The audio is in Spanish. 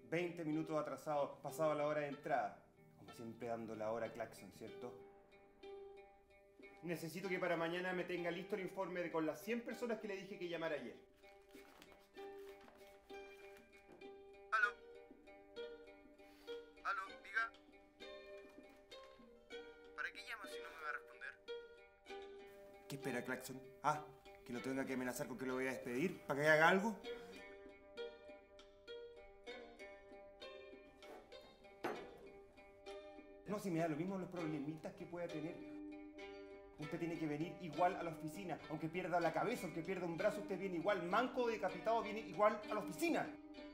20 minutos atrasado, pasado la hora de entrada. Como siempre dando la hora claxon, ¿cierto? Necesito que para mañana me tenga listo el informe de con las 100 personas que le dije que llamara ayer. Aló. Aló, diga. ¿Para qué llama si no me va a responder? ¿Qué espera, claxon? Ah, que lo tenga que amenazar con que lo voy a despedir para que haga algo. No, si me da lo mismo los problemitas que pueda tener. Usted tiene que venir igual a la oficina. Aunque pierda la cabeza, aunque pierda un brazo, usted viene igual. Manco o decapitado viene igual a la oficina.